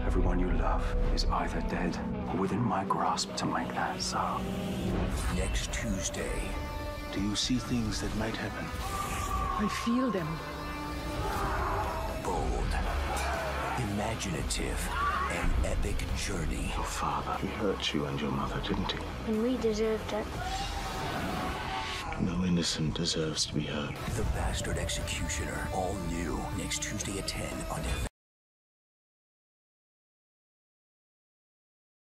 Everyone you love is either dead or within my grasp to make that so. Next Tuesday. Do you see things that might happen? I feel them. Bold, imaginative, an epic journey. Your father, he hurt you and your mother, didn't he? And we deserved it. No innocent deserves to be hurt. The Bastard Executioner. All new. Next Tuesday at 10 on FX.